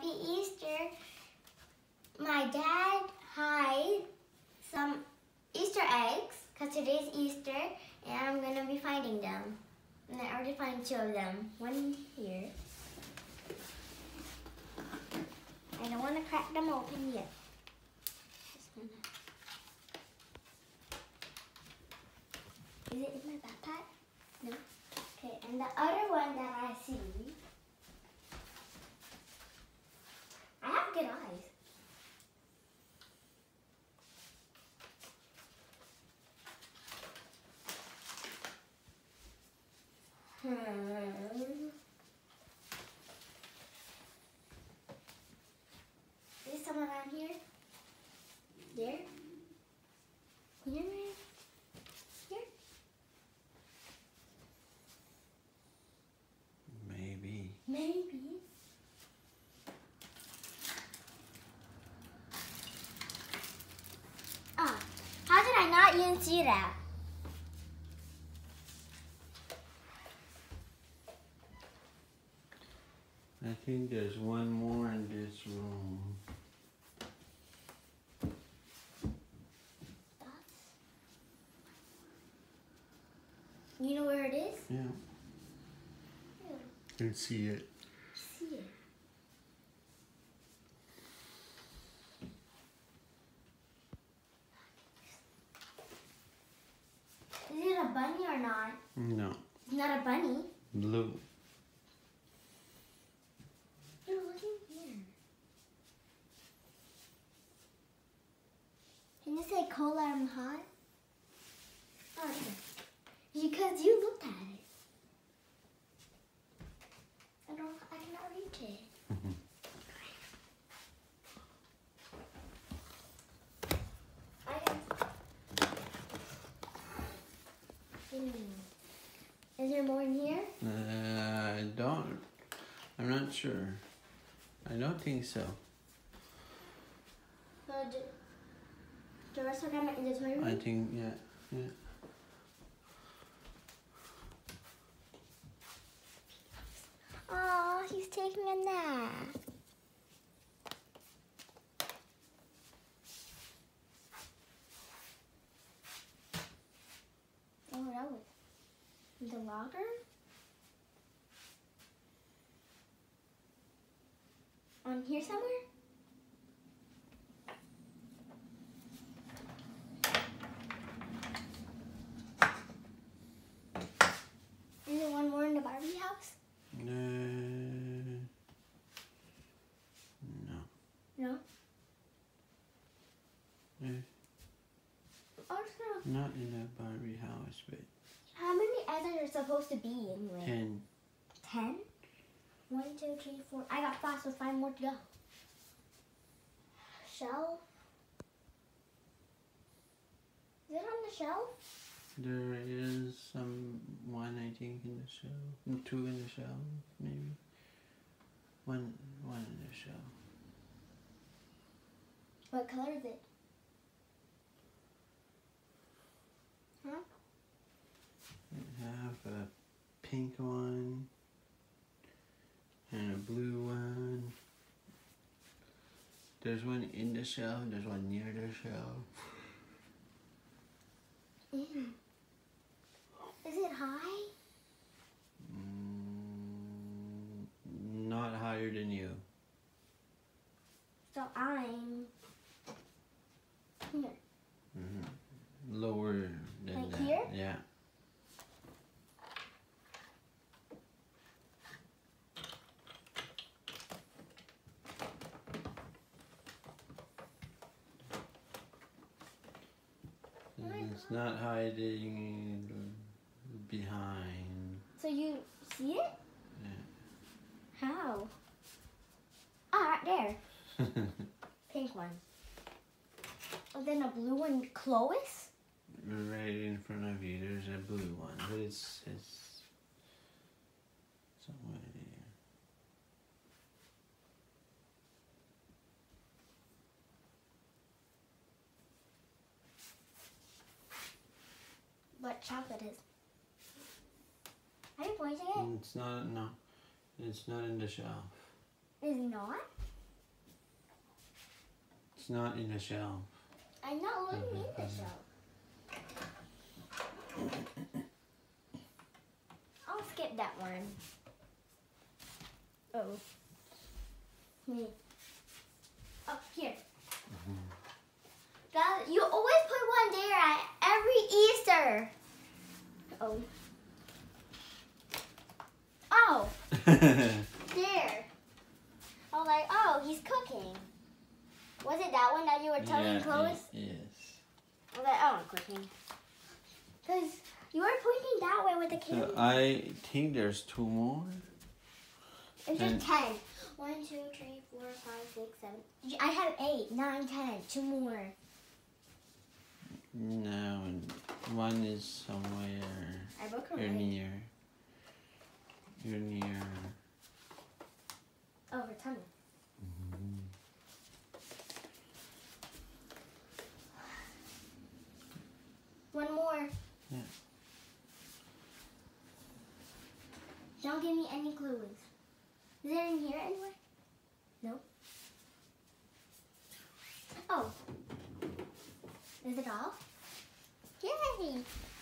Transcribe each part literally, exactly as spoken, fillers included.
Happy Easter. My dad hid some Easter eggs because today's Easter and I'm going to be finding them. And I already found two of them. One here. I don't want to crack them open yet. Just gonna... Is it in my backpack? No. Okay, and the other one that I see, I have good eyes. Hmm. Is someone around here? There? Here? Here? Maybe. Maybe. Ah, how did I not even see that? I think there's one more in this room. You know where it is? Yeah. Yeah. You can see it. See it. Is it a bunny or not? No. It's not a bunny. Blue. You're looking here. Can you say cola and hot? Oh, yeah. Because you looked at it. I don't. I cannot reach it. I can. Hmm. Is there more in here? Uh, I don't. I'm not sure. I don't think so. So, do, the rest of them in the toy room? I think, yeah. Yeah. Oh, he's taking a nap. Oh, that was in the locker? On here somewhere? Is there one more in the Barbie house? Uh, no. No? Uh, Oh, it's not. not in that Barbie house, but How many eggs are there supposed to be anyway? ten. Ten? One, two, three, four. I got five, so five more to go. Shelf? Is it on the shelf? There is some one, I think, in the shelf. Two in the shelf, maybe. One, one in the shelf. What color is it? Huh? We have a pink one and a blue one. There's one in the shelf, there's one near the shelf. Mm. Is it high? Mm, not higher than you. So I'm here. Mm-hmm. Lower than Like that. here? Yeah. It's not hiding behind. So you see it? Yeah. How? Ah, right there. Pink one. Oh, then a blue one, Clois? Right in front of you, there's a blue one, but it's it's somewhere there. What chocolate is? Are you pointing it? It's not, no. It's not in the shelf. It's not? It's not in the shelf. I'm not looking in the Mhm. shelf. I'll skip that one. Oh. Me. Up here. That, you always put one there at every Easter. Oh. Oh. There. I was like, oh, he's cooking. Was it that one that you were telling Yeah, close? y- yes. I was like, oh, I'm cooking. Because you were pointing that way with the camera. So I think there's two more. It's and- just ten. One, two, three, four, five, six, seven. I have eight, nine, ten. Two more. No, one is somewhere. I broke her You're leg. near. You're near. Oh, her tummy. One more. Yeah. Don't give me any clues. Is it in here anywhere? No. Oh. Is it all? Yay!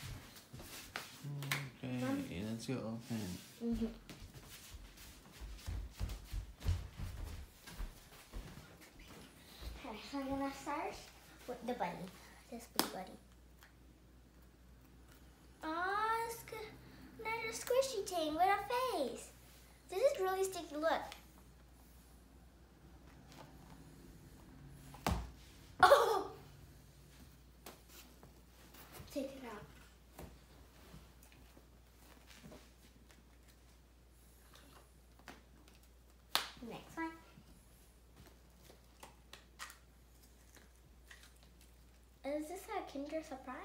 Okay, let's go open. Mm-hmm. Okay, so I'm gonna start with the bunny. This big bunny. Aw, it's g- another squishy thing with a face. This is really sticky. Look. Oh! Take it out. Next one. Is this a Kinder Surprise?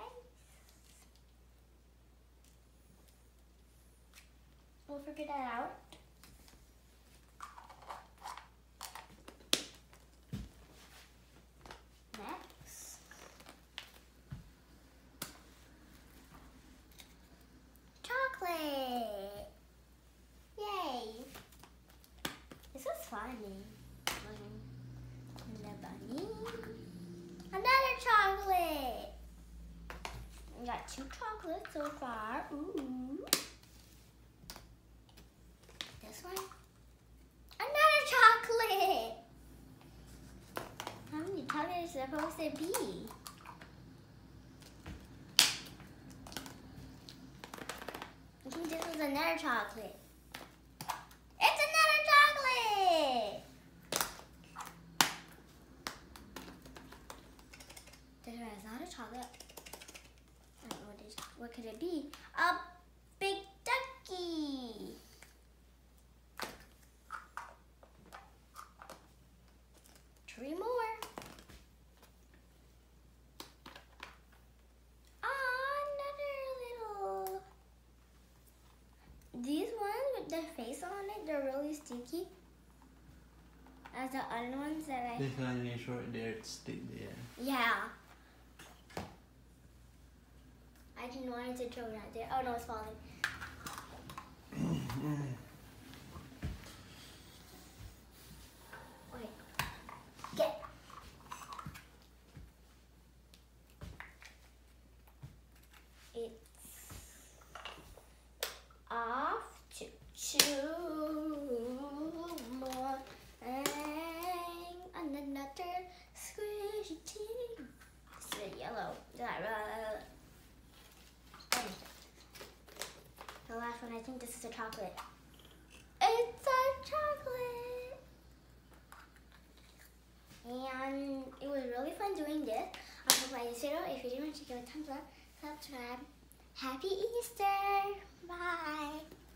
We'll figure that out. Next. Chocolate! Yay! This is funny. And the bunny. Another chocolate! We got two chocolates so far. Ooh. This one. Another chocolate! How many chocolates are supposed to be? I think this was another chocolate. It's another chocolate! This one is not a chocolate. I don't know what it is. What could it be? A big ducky! Three more. Ah, another little. These ones with the face on it, they're really sticky. As the other ones that I. This one is right there, it's stick there. Yeah. I didn't want it to throw it out there. Oh no, it's falling. Wait. Get. It's off to two more and another squishy thing. This is yellow. The last one, I think this is a chocolate. It's a chocolate! And it was really fun doing this. I hope you liked this video. If you did, want to give it a thumbs up, subscribe. Happy Easter! Bye!